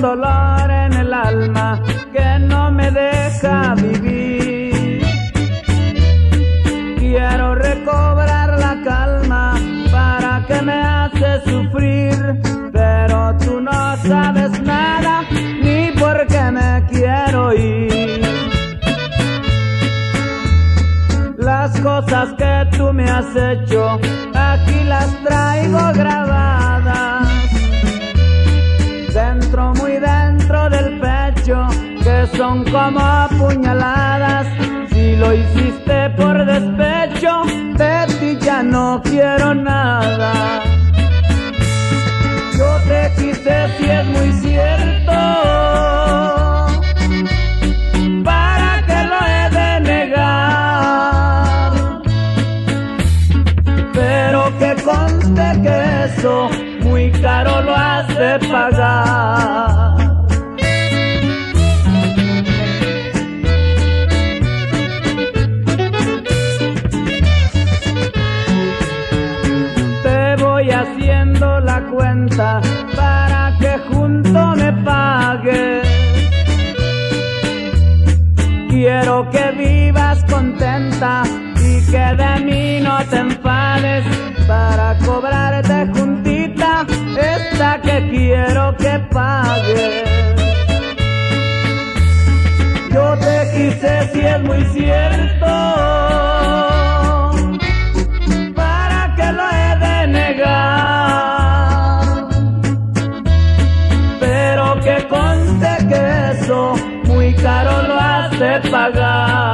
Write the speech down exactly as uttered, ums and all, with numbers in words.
dolor en el alma que no me deja vivir. Quiero recobrar la calma para que me hace sufrir, pero tú no sabes nada ni por qué me quiero ir. Las cosas que tú me has hecho, aquí las traigo grabadas, dentro, muy dentro del pecho, que son como puñaladas. Si lo hiciste por despecho, de ti ya no quiero nada. Yo te quise, si es muy cierto, ¿para qué lo he de negar? Pero que conste que eso muy caro lo has de pagar. Te voy haciendo la cuenta para que junto me pagues. Quiero que vivas contenta y que de mí no te enfades, para cobrarte juntita esta que quiero que pagues. Yo te quise, si es muy cierto, ¿para qué lo he de negar? Pero que conste que eso muy caro lo has de pagar.